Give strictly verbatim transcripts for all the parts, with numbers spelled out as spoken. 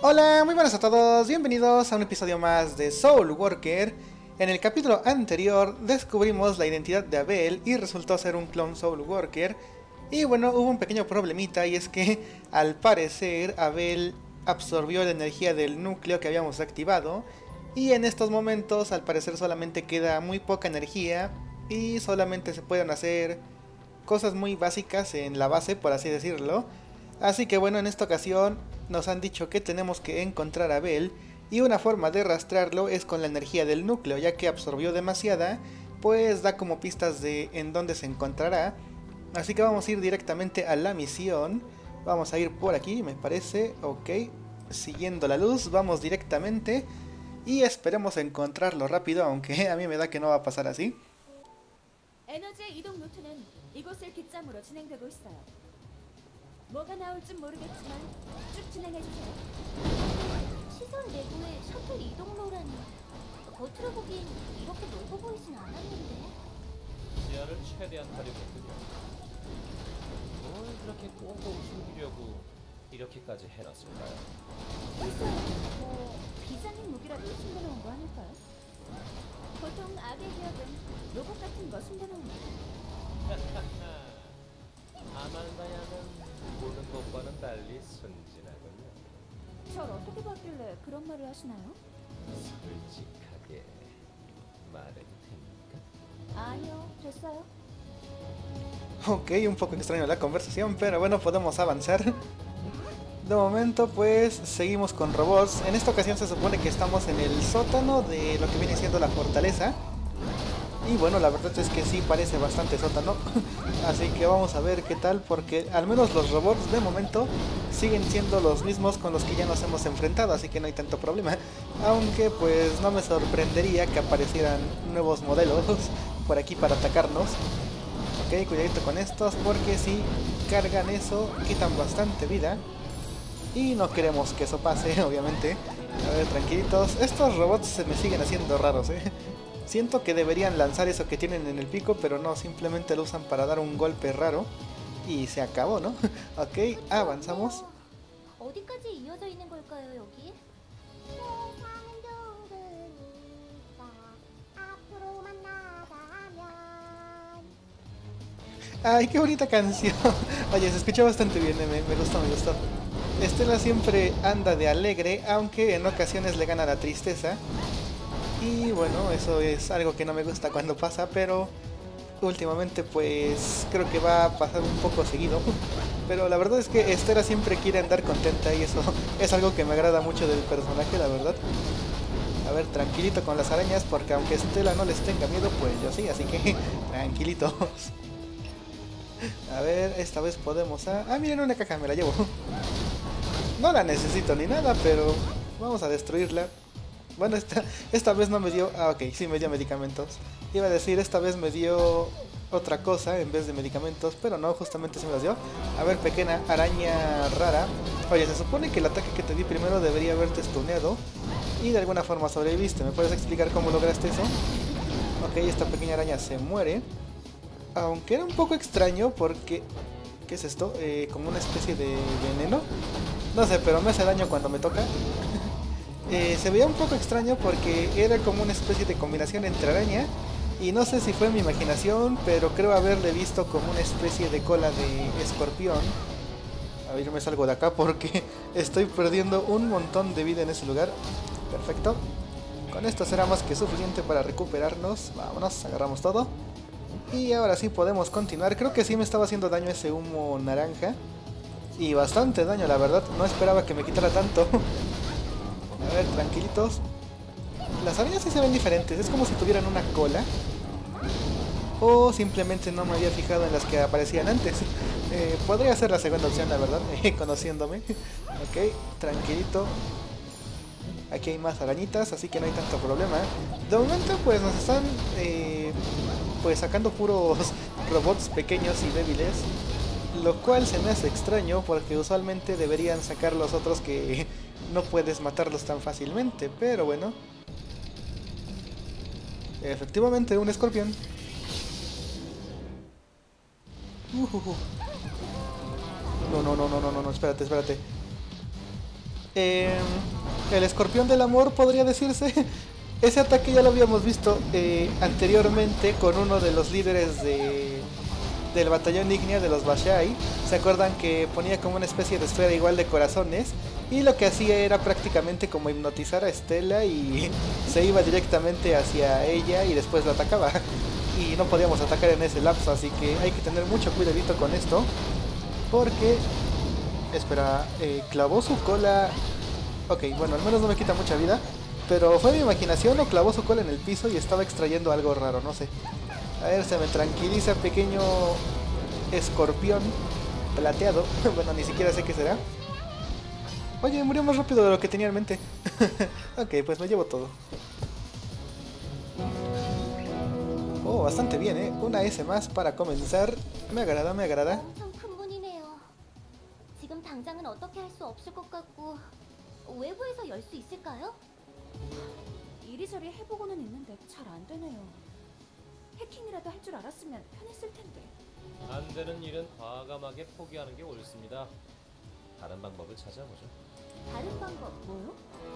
Hola, muy buenas a todos, bienvenidos a un episodio más de Soul Worker. En el capítulo anterior descubrimos la identidad de Abel y resultó ser un clon Soul Worker. Y bueno, hubo un pequeño problemita y es que al parecer Abel absorbió la energía del núcleo que habíamos activado. Y en estos momentos al parecer solamente queda muy poca energía y solamente se pueden hacer cosas muy básicas en la base, por así decirlo. Así que bueno, en esta ocasión nos han dicho que tenemos que encontrar a Abel y una forma de rastrearlo es con la energía del núcleo, ya que absorbió demasiada, pues da como pistas de en dónde se encontrará. Así que vamos a ir directamente a la misión. Vamos a ir por aquí, me parece, ok. Siguiendo la luz, vamos directamente y esperemos encontrarlo rápido, aunque a mí me da que no va a pasar así. 에너지의 이동 루트는 이곳을 기점으로 진행되고 있어요. 뭐가 나올진 모르겠지만 쭉 진행해주세요. 시설 내부에 셔틀 이동로라니. 겉으로 보기엔 이렇게 넓어 보이진 않았는데. 지하를 최대한 활용했군요. 뭘 그렇게 꽁꽁 숨기려고 이렇게까지 해놨을까요? 글쎄요, 뭐 비장의 무기라도 숨겨놓은 거 아닐까요? 보통 악의 기업은 로봇 같은 거 숨겨놓는 거. 아말바야는 보는 것과는 달리 순진하군요. 절 어떻게 봤길래 그런 말을 하시나요? 솔직하게 말해도 됩니까? 아니요, 됐어요. Ok, un poco extraño la conversación, pero bueno, podemos avanzar. De momento pues seguimos con robots. En esta ocasión se supone que estamos en el sótano de lo que viene siendo la fortaleza. Y bueno, la verdad es que sí parece bastante sótano. Así que vamos a ver qué tal, porque al menos los robots de momento siguen siendo los mismos con los que ya nos hemos enfrentado, así que no hay tanto problema. Aunque pues no me sorprendería que aparecieran nuevos modelos por aquí para atacarnos. Ok, cuidadito con estos, porque si cargan eso quitan bastante vida. Y no queremos que eso pase, obviamente. A ver, tranquilitos. Estos robots se me siguen haciendo raros, eh. Siento que deberían lanzar eso que tienen en el pico, pero no, simplemente lo usan para dar un golpe raro. Y se acabó, ¿no? Ok, avanzamos. 어디까지 이어져 있는 걸까요, 여기? Ay, qué bonita canción. Oye, se escucha bastante bien, eh, me, me gustó, me gustó. Estela siempre anda de alegre, aunque en ocasiones le gana la tristeza. Y bueno, eso es algo que no me gusta cuando pasa, pero últimamente pues creo que va a pasar un poco seguido. Pero la verdad es que Estela siempre quiere andar contenta y eso es algo que me agrada mucho del personaje, la verdad. A ver, tranquilito con las arañas, porque aunque Estela no les tenga miedo, pues yo sí, así que tranquilitos. A ver, esta vez podemos... Ah, ah, miren, una caja, me la llevo. No la necesito ni nada, pero vamos a destruirla. Bueno, esta, esta vez no me dio... Ah, ok, sí me dio medicamentos. Iba a decir, esta vez me dio otra cosa en vez de medicamentos, pero no, justamente sí me los dio. A ver, pequeña araña rara. Oye, se supone que el ataque que te di primero debería haberte stuneado y de alguna forma sobreviviste. ¿Me puedes explicar cómo lograste eso? Ok, esta pequeña araña se muere. Aunque era un poco extraño porque... ¿Qué es esto? Eh, como una especie de veneno. No sé, pero me hace daño cuando me toca. eh, se veía un poco extraño porque era como una especie de combinación entre araña. Y no sé si fue mi imaginación, pero creo haberle visto como una especie de cola de escorpión. A ver, yo me salgo de acá porque estoy perdiendo un montón de vida en ese lugar. Perfecto. Con esto será más que suficiente para recuperarnos. Vámonos, agarramos todo. Y ahora sí podemos continuar. Creo que sí me estaba haciendo daño ese humo naranja. Y bastante daño, la verdad. No esperaba que me quitara tanto. A ver, tranquilitos. Las arañas sí se ven diferentes. Es como si tuvieran una cola. O simplemente no me había fijado en las que aparecían antes. Eh, podría ser la segunda opción, la verdad. Conociéndome. Ok, tranquilito. Aquí hay más arañitas, así que no hay tanto problema. De momento pues nos están... Eh, pues sacando puros robots pequeños y débiles, lo cual se me hace extraño porque usualmente deberían sacar los otros que no puedes matarlos tan fácilmente, pero bueno. Efectivamente, un escorpión. Uh, uh, uh. No, no, no, no, no, no, no, espérate, espérate. Eh, el escorpión del amor, podría decirse. Ese ataque ya lo habíamos visto eh, anteriormente con uno de los líderes de, del batallón Ignea de los Bashai. ¿Se acuerdan que ponía como una especie de esfera igual de corazones? Y lo que hacía era prácticamente como hipnotizar a Estela y se iba directamente hacia ella y después la atacaba. Y no podíamos atacar en ese lapso, así que hay que tener mucho cuidadito con esto. Porque... Espera, eh, clavó su cola... Ok, bueno, al menos no me quita mucha vida. Pero fue mi imaginación o clavó su cola en el piso y estaba extrayendo algo raro, no sé. A ver, se me tranquiliza, pequeño escorpión plateado. Bueno, ni siquiera sé qué será. Oye, murió más rápido de lo que tenía en mente. Ok, pues me llevo todo. Oh, bastante bien, ¿eh? Una S más para comenzar. Me agrada, me agrada. 엄청 큰 문이네요. 지금 당장은 어떻게 할 수 없을 것 같고 외부에서 열 수 있을까요? 이리저리 해보고는 있는데 잘 안 되네요. 해킹이라도 할 줄 알았으면 편했을 텐데. 안 되는 일은 과감하게 포기하는 게 옳습니다. 다른 방법을 찾아보죠. 다른 방법 뭐요?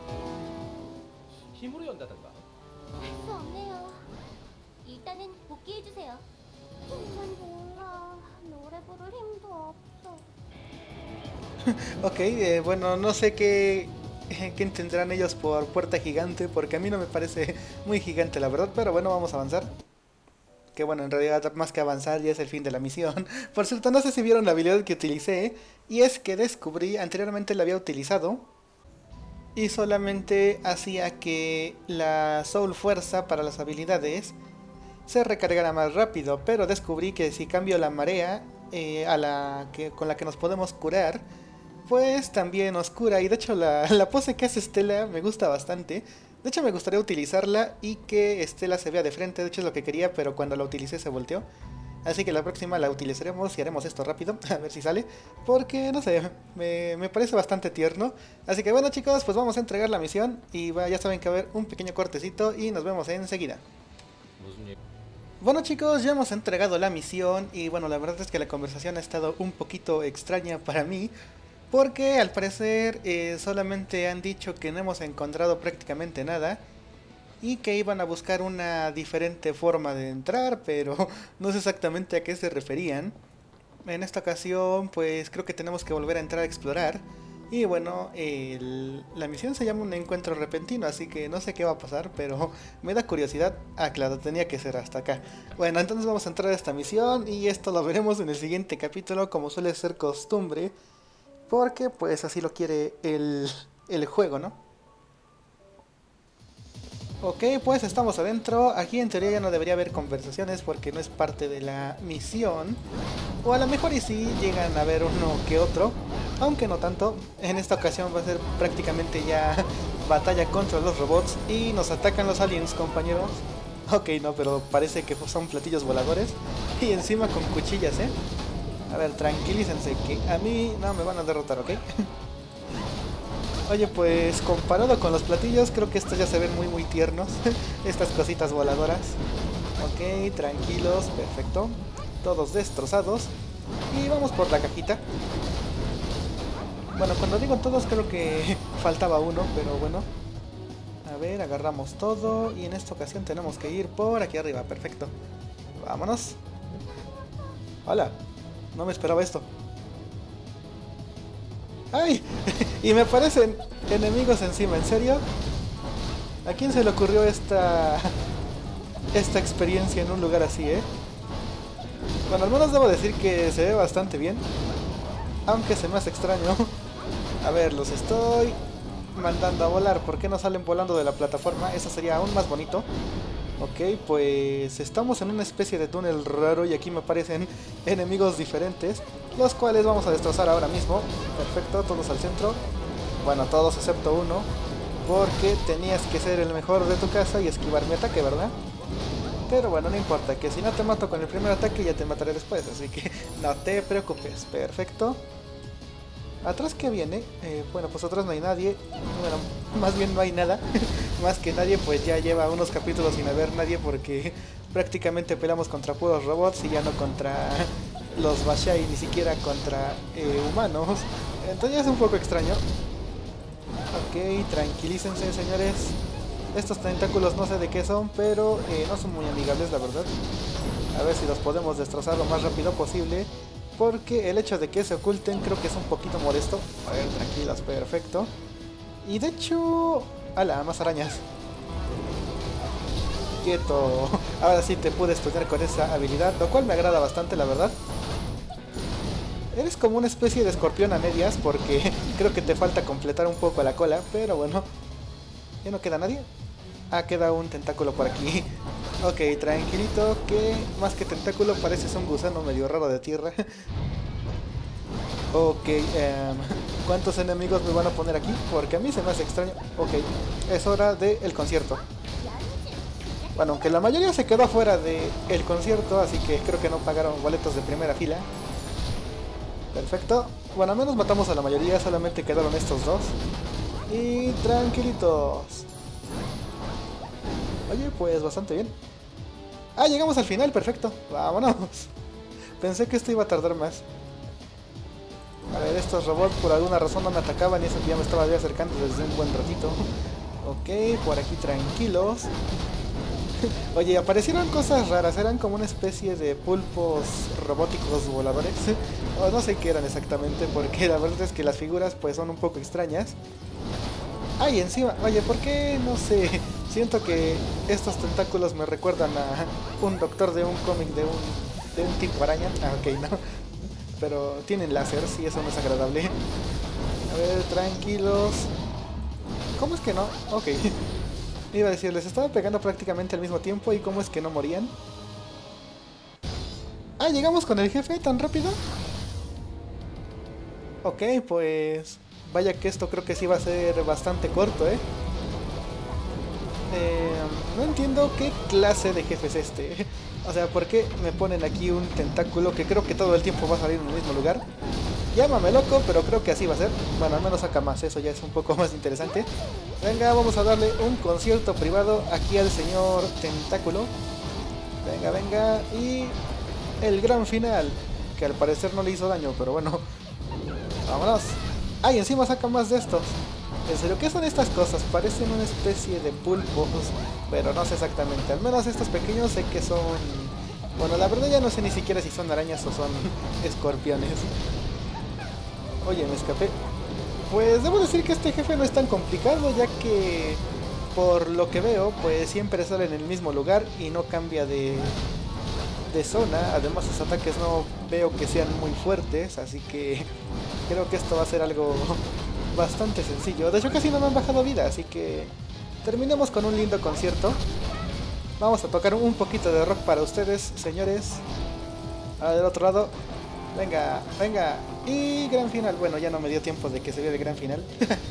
힘으로 연다든가. 할 수 없네요. 일단은 복귀해 주세요. 난 몰라. 노래 부를 힘도 없어. Ok, eh, bueno, no sé qué, qué entenderán ellos por puerta gigante, porque a mí no me parece muy gigante la verdad, pero bueno, vamos a avanzar. Que bueno, en realidad más que avanzar ya es el fin de la misión. Por cierto, no sé si vieron la habilidad que utilicé, y es que descubrí, anteriormente la había utilizado, y solamente hacía que la Soul Fuerza para las habilidades se recargara más rápido, pero descubrí que si cambio la marea eh, a la que, con la que nos podemos curar, pues también nos cura. Y de hecho la, la pose que hace Estela me gusta bastante. De hecho me gustaría utilizarla y que Estela se vea de frente. De hecho es lo que quería, pero cuando la utilicé se volteó. Así que la próxima la utilizaremos y haremos esto rápido, a ver si sale. Porque, no sé, me, me parece bastante tierno. Así que bueno chicos, pues vamos a entregar la misión. Y va, ya saben que va a haber un pequeño cortecito y nos vemos enseguida. Bueno chicos, ya hemos entregado la misión. Y bueno, la verdad es que la conversación ha estado un poquito extraña para mí. Porque al parecer eh, solamente han dicho que no hemos encontrado prácticamente nada. Y que iban a buscar una diferente forma de entrar, pero no sé exactamente a qué se referían. En esta ocasión, pues creo que tenemos que volver a entrar a explorar. Y bueno, el, la misión se llama un encuentro repentino, así que no sé qué va a pasar, pero me da curiosidad. Ah, claro, tenía que ser hasta acá. Bueno, entonces vamos a entrar a esta misión y esto lo veremos en el siguiente capítulo, como suele ser costumbre. Porque pues así lo quiere el, el juego, ¿no? Ok, pues estamos adentro. Aquí en teoría ya no debería haber conversaciones porque no es parte de la misión. O a lo mejor y sí llegan a ver uno que otro, aunque no tanto. En esta ocasión va a ser prácticamente ya batalla contra los robots y nos atacan los aliens, compañeros. Ok, no, pero parece que son platillos voladores y encima con cuchillas, ¿eh? A ver, tranquilícense que a mí no me van a derrotar, ¿ok? Oye, pues comparado con los platillos, creo que estos ya se ven muy muy tiernos. Estas cositas voladoras. Ok, tranquilos, perfecto. Todos destrozados. Y vamos por la cajita. Bueno, cuando digo todos creo que faltaba uno, pero bueno. A ver, agarramos todo. Y en esta ocasión tenemos que ir por aquí arriba, perfecto. Vámonos. Hola, no me esperaba esto. ¡Ay! Y me aparecen enemigos encima, ¿en serio? ¿A quién se le ocurrió esta esta experiencia en un lugar así, eh? Bueno, al menos debo decir que se ve bastante bien, aunque se me hace extraño. A ver, los estoy mandando a volar. ¿Por qué no salen volando de la plataforma? Eso sería aún más bonito. Ok, pues estamos en una especie de túnel raro y aquí me aparecen enemigos diferentes, los cuales vamos a destrozar ahora mismo. Perfecto, todos al centro. Bueno, todos excepto uno, porque tenías que ser el mejor de tu casa y esquivar mi ataque, ¿verdad? Pero bueno, no importa, que si no te mato con el primer ataque ya te mataré después, así que no te preocupes. Perfecto. ¿Atrás qué viene? Eh, bueno, pues atrás no hay nadie. Bueno, más bien no hay nada. Más que nadie, pues ya lleva unos capítulos sin haber nadie porque prácticamente peleamos contra puros robots y ya no contra los Bashai, ni siquiera contra eh, humanos. Entonces es un poco extraño. Ok, tranquilícense, señores. Estos tentáculos no sé de qué son, pero eh, no son muy amigables, la verdad. A ver si los podemos destrozar lo más rápido posible, porque el hecho de que se oculten creo que es un poquito molesto. A ver, tranquilos, perfecto. Y de hecho... ¡Hala! Más arañas. Quieto. Ahora sí te pude estudiar con esa habilidad, lo cual me agrada bastante, la verdad. Eres como una especie de escorpión a medias, porque creo que te falta completar un poco la cola, pero bueno. ¿Ya no queda nadie? Ah, queda un tentáculo por aquí. Ok, tranquilito, que más que tentáculo pareces un gusano medio raro de tierra. Ok, um, ¿cuántos enemigos me van a poner aquí? Porque a mí se me hace extraño. Ok, es hora del concierto. Bueno, aunque la mayoría se quedó fuera del concierto, así que creo que no pagaron boletos de primera fila. Perfecto. Bueno, al menos matamos a la mayoría, solamente quedaron estos dos. Y tranquilitos. Oye, pues bastante bien. Ah, llegamos al final, perfecto. Vámonos. Pensé que esto iba a tardar más. A ver, estos robots por alguna razón no me atacaban y eso que ya me estaba ya acercando desde un buen ratito. Ok, por aquí tranquilos. Oye, aparecieron cosas raras, eran como una especie de pulpos robóticos voladores. O no sé qué eran exactamente, porque la verdad es que las figuras pues son un poco extrañas. Ay, encima, oye, ¿por qué? No sé, siento que estos tentáculos me recuerdan a un doctor de un cómic de un, de un tipo araña. Ah, ok, no. Pero tienen láser, sí, eso no es agradable. A ver, tranquilos. ¿Cómo es que no? Ok. Iba a decir, les estaba pegando prácticamente al mismo tiempo y ¿cómo es que no morían? Ah, llegamos con el jefe tan rápido. Ok, pues... vaya que esto creo que sí va a ser bastante corto, ¿eh? Eh, no entiendo qué clase de jefe es este. O sea, ¿por qué me ponen aquí un tentáculo que creo que todo el tiempo va a salir en el mismo lugar? Llámame loco, pero creo que así va a ser. Bueno, al menos saca más, eso ya es un poco más interesante. Venga, vamos a darle un concierto privado aquí al señor tentáculo. Venga, venga. Y el gran final, que al parecer no le hizo daño, pero bueno. Vámonos. ¡Ay, encima saca más de estos! En serio, ¿qué son estas cosas? Parecen una especie de pulpos, pero no sé exactamente. Al menos estos pequeños sé que son... bueno, la verdad ya no sé ni siquiera si son arañas o son escorpiones. Oye, me escapé. Pues debo decir que este jefe no es tan complicado, ya que... por lo que veo, pues siempre sale en el mismo lugar y no cambia de... de zona. Además sus ataques no veo que sean muy fuertes, así que... creo que esto va a ser algo bastante sencillo. De hecho casi no me han bajado vida, así que terminemos con un lindo concierto. Vamos a tocar un poquito de rock para ustedes, señores. Ahora del otro lado. Venga, venga. Y gran final. Bueno, ya no me dio tiempo de que se vea el gran final.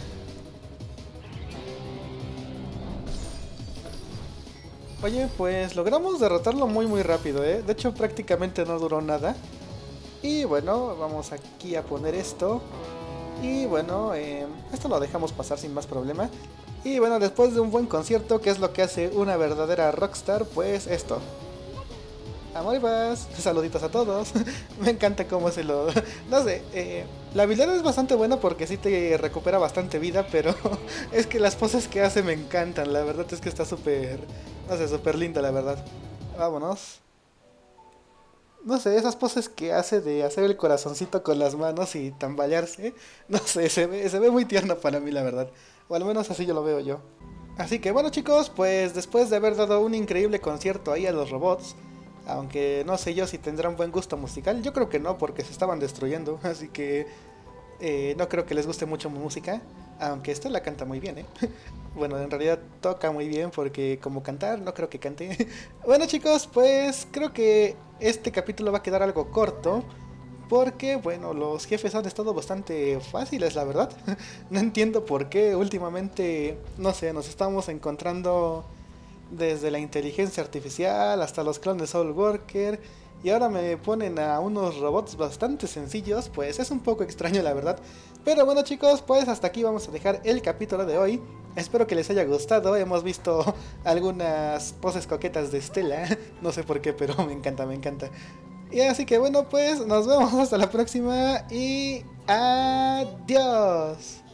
Oye, pues logramos derrotarlo muy muy rápido, ¿eh? De hecho prácticamente no duró nada. Y bueno, vamos aquí a poner esto. Y bueno, eh, esto lo dejamos pasar sin más problema. Y bueno, después de un buen concierto, ¿qué es lo que hace una verdadera rockstar? Pues esto. Amor y paz, saluditos a todos. Me encanta cómo se lo... no sé, eh, la habilidad es bastante buena porque sí te recupera bastante vida, pero es que las poses que hace me encantan. La verdad es que está súper... no sé, súper linda la verdad. Vámonos. No sé, esas poses que hace de hacer el corazoncito con las manos y tambalearse, no sé, se ve, se ve muy tierno para mí la verdad, o al menos así yo lo veo yo. Así que bueno chicos, pues después de haber dado un increíble concierto ahí a los robots, aunque no sé yo si tendrán buen gusto musical, yo creo que no porque se estaban destruyendo, así que eh, no creo que les guste mucho mi música, aunque esta la canta muy bien, ¿eh? Bueno, en realidad toca muy bien porque como cantar no creo que cante. Bueno chicos, pues creo que este capítulo va a quedar algo corto porque, bueno, los jefes han estado bastante fáciles, la verdad. No entiendo por qué últimamente, no sé, nos estamos encontrando desde la inteligencia artificial hasta los clones Soul Worker y ahora me ponen a unos robots bastante sencillos, pues es un poco extraño la verdad. Pero bueno chicos, pues hasta aquí vamos a dejar el capítulo de hoy. Espero que les haya gustado, hemos visto algunas poses coquetas de Stella, no sé por qué, pero me encanta, me encanta. Y así que bueno, pues nos vemos hasta la próxima y adiós.